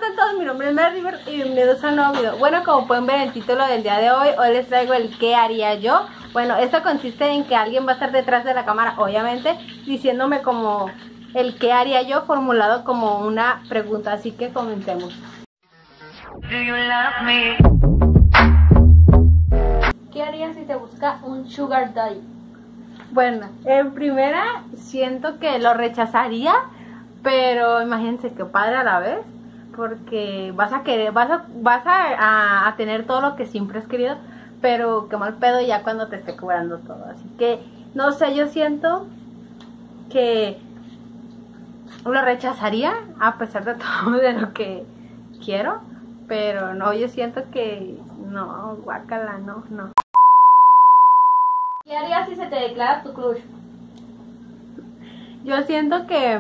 están todos? Mi nombre es Mary River y bienvenidos a un nuevo video. Bueno, como pueden ver el título del día de hoy les traigo el ¿qué haría yo? Bueno, esto consiste en que alguien va a estar detrás de la cámara, obviamente, diciéndome como el ¿qué haría yo? Formulado como una pregunta, así que comencemos. ¿Qué harías si te busca un sugar daddy? Bueno, en primera siento que lo rechazaría, pero imagínense qué padre a la vez, porque vas a querer, vas a tener todo lo que siempre has querido, pero qué mal pedo ya cuando te esté cobrando todo. Así que, no sé, yo siento que lo rechazaría a pesar de todo de lo que quiero, pero no, yo siento que no, guácala, no. ¿Qué harías si se te declara tu crush? Yo siento que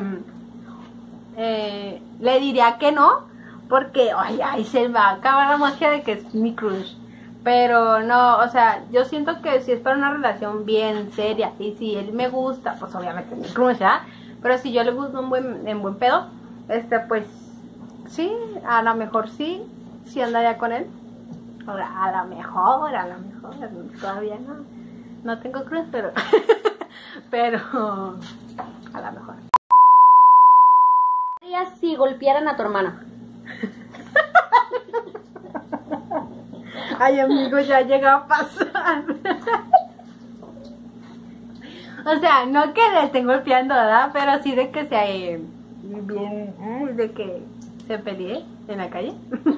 le diría que no, porque ay, se va a acabar la magia de que es mi crush. Pero no, o sea, yo siento que si es para una relación bien seria y si él me gusta, pues obviamente es mi crush, ¿verdad? Pero si yo le gusto en buen pedo, pues sí, a lo mejor sí andaría con él. Ahora, a lo mejor, todavía no tengo crush, pero pero a lo mejor. ¿Qué harías si golpearan a tu hermana? Ay, amigo, ya llega a pasar. O sea, no que le estén golpeando, ¿verdad? Pero sí de que sea bien, de que se pelee en la calle.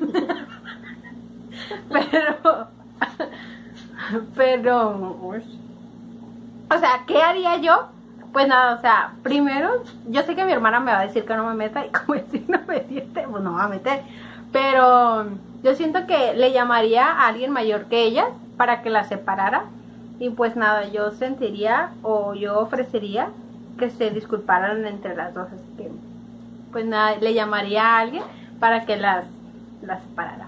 Pero, o sea, ¿qué haría yo? Pues nada, o sea, primero, yo sé que mi hermana me va a decir que no me meta, y como decir no me mete, pues no me va a meter. Pero yo siento que le llamaría a alguien mayor que ella para que la separara. Y pues nada, yo sentiría o yo ofrecería que se disculparan entre las dos. Así que, pues nada, le llamaría a alguien para que las separara.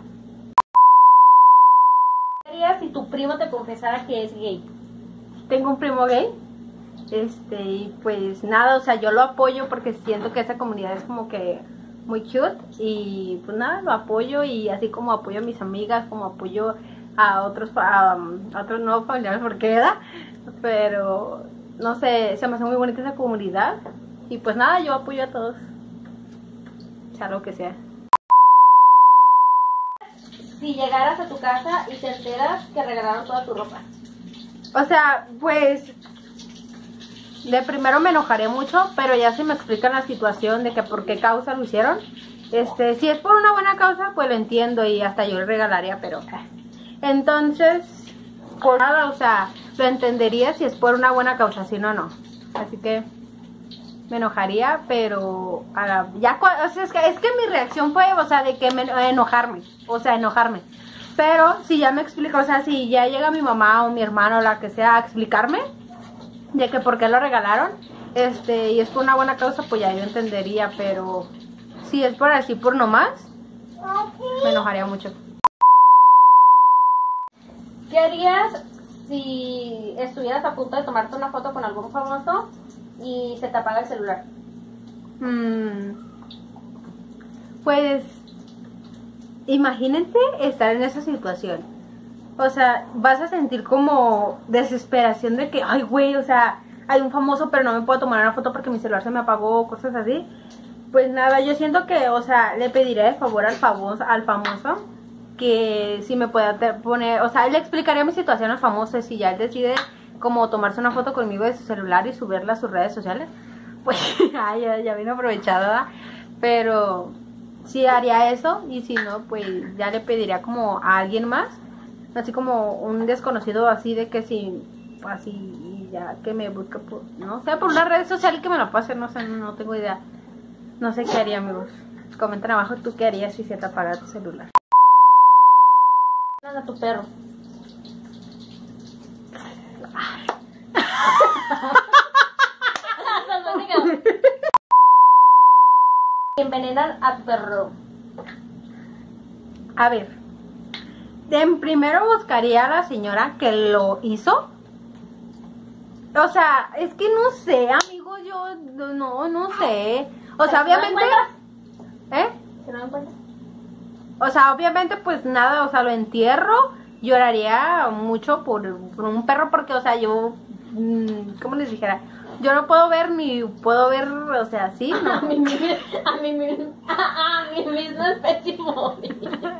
¿Qué harías si tu primo te confesara que es gay? Tengo un primo gay. Y pues nada, o sea, yo lo apoyo porque siento que esa comunidad es como que muy cute. Y pues nada, lo apoyo, y así como apoyo a mis amigas, como apoyo a otros nuevos familiares, porque ¿verdad? Pero no sé, se me hace muy bonita esa comunidad. Y pues nada, yo apoyo a todos, sea lo que sea. Si llegaras a tu casa y te enteras que regalaron toda tu ropa. O sea, pues de primero me enojaré mucho, pero ya si me explican la situación de que por qué causa lo hicieron, si es por una buena causa, pues lo entiendo y hasta yo le regalaría, pero entonces, por nada, o sea, lo entendería si es por una buena causa, si no, no. Así que me enojaría, pero o sea, es que mi reacción fue, o sea, de que enojarme. Pero si ya me explica, o sea, si ya llega mi mamá o mi hermano o la que sea a explicarme de que por qué lo regalaron, y es por una buena causa, pues ya yo entendería. Pero si es por así, por nomás, me enojaría mucho. ¿Qué harías si estuvieras a punto de tomarte una foto con algún famoso y se te apaga el celular? Pues imagínense estar en esa situación. O sea, vas a sentir como desesperación de que, ay, güey, o sea, hay un famoso, pero no me puedo tomar una foto porque mi celular se me apagó, cosas así. Pues nada, yo siento que, o sea, le pediré de favor al famoso que si me pueda poner, o sea, le explicaría mi situación al famoso, si ya él decide como tomarse una foto conmigo de su celular y subirla a sus redes sociales, pues ya vino aprovechada, pero sí haría eso. Y si no, pues ya le pediría como a alguien más, así como un desconocido, así de que si, así, y ya que me busque por, no sé, por una red social que me la pase, no sé, no tengo idea. No sé qué haría, amigos. Comenten abajo tú qué harías si se te apaga tu celular. A tu perro. Envenenan a tu perro. A ver, primero buscaría a la señora que lo hizo. O sea, es que no sé, amigo, yo no sé. O sea, obviamente... ¿Se no encuentras? O sea, obviamente pues nada, o sea, lo entierro. Lloraría mucho por un perro porque, o sea, yo, ¿cómo les dijera? Yo no puedo ver ni puedo ver, o sea, sí, ¿no? A mi misma especie móvil.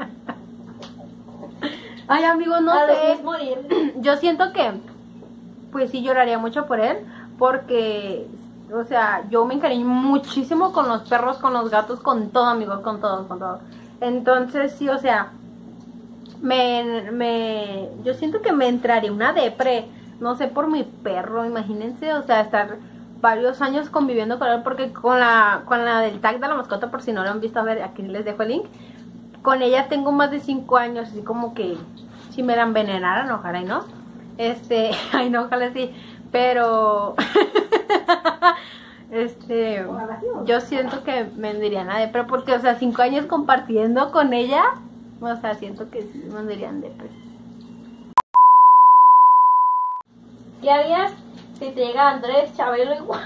Ay, amigos, no A sé. los morir. Yo siento que, pues sí lloraría mucho por él, porque, o sea, yo me encariño muchísimo con los perros, con los gatos, con todo, amigos, con todo, con todo. Entonces, sí, o sea, yo siento que me entraría una depre, no sé, por mi perro, imagínense, o sea, estar varios años conviviendo con él, porque con la del tag de la mascota, por si no lo han visto, a ver, aquí les dejo el link, con ella tengo más de 5 años, así como que si me la envenenaran, ojalá y no, ay no, ojalá sí, pero, yo siento que me vendrían a depre, porque, o sea, 5 años compartiendo con ella, o sea, siento que sí me vendrían depre. ¿Qué harías si te llega Andrés, Chabelo igual?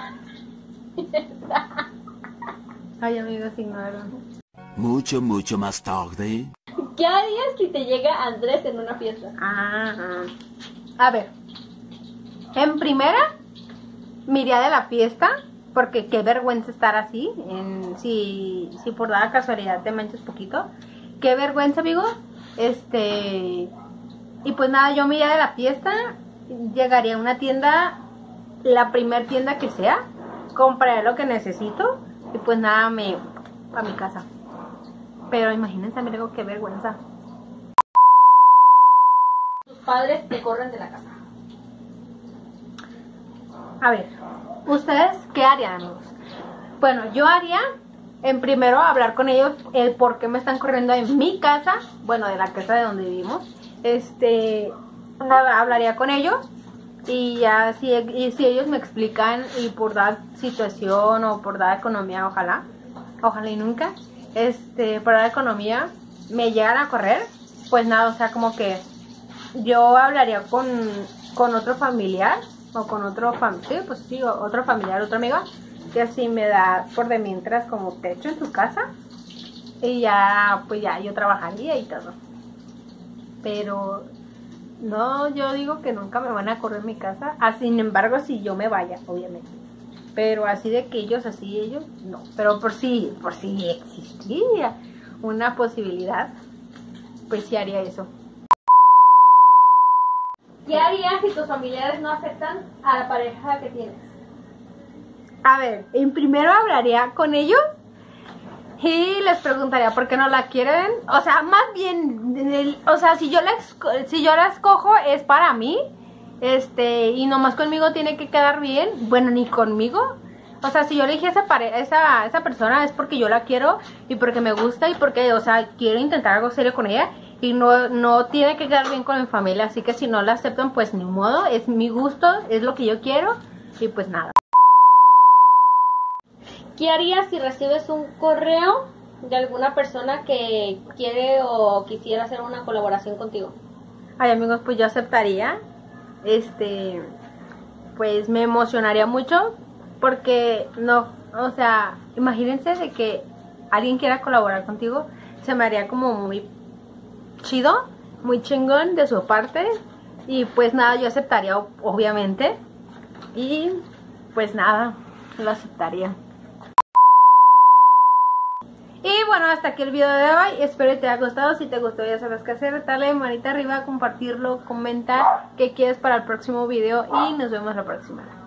Ay, amigos, ignoro. Mucho, mucho más tarde. ¿Qué harías si te llega Andrés en una fiesta? Ajá. A ver, en primera, me iría de la fiesta, porque qué vergüenza estar así, si por dada casualidad te manchas poquito. Qué vergüenza, amigo. Y pues nada, yo me iría de la fiesta, llegaría a una tienda, la primer tienda que sea, compraré lo que necesito y pues nada, a mi casa. Pero imagínense, amigo, qué vergüenza. Tus padres te corren de la casa. A ver, ¿ustedes qué harían, amigos? Bueno, yo haría, en primero, hablar con ellos el por qué me están corriendo en mi casa, bueno, de la casa de donde vivimos. Nada, hablaría con ellos y ya si ellos me explican y por dar situación o por dar economía, ojalá y nunca, por dar economía me llegan a correr, pues nada, o sea, como que yo hablaría con otro familiar o con otro otro familiar, otro amigo, que así me da por de mientras como techo en su casa y ya, pues ya yo trabajaría y todo. Pero no, yo digo que nunca me van a correr mi casa, sin embargo, si yo me vaya, obviamente. Pero así de que ellos, no. Pero por si existiera una posibilidad, pues sí haría eso. ¿Qué harías si tus familiares no aceptan a la pareja que tienes? A ver, en primero hablaría con ellos y les preguntaría por qué no la quieren. O sea, más bien, o sea, si yo la escojo es para mí, y nomás conmigo tiene que quedar bien. Bueno, ni conmigo. O sea, si yo elegí esa persona es porque yo la quiero y porque me gusta y porque, o sea, quiero intentar algo serio con ella y no tiene que quedar bien con mi familia. Así que si no la aceptan, pues ni modo, es mi gusto, es lo que yo quiero y pues nada. ¿Qué harías si recibes un correo de alguna persona que quiere o quisiera hacer una colaboración contigo? Ay, amigos, pues yo aceptaría. Pues me emocionaría mucho porque no, o sea, imagínense de que alguien quiera colaborar contigo, se me haría como muy chido, muy chingón de su parte y pues nada, yo aceptaría obviamente y pues nada, lo aceptaría. Y bueno, hasta aquí el video de hoy, espero que te haya gustado. Si te gustó ya sabes qué hacer, dale manita arriba, compartirlo, comenta qué quieres para el próximo video y nos vemos la próxima.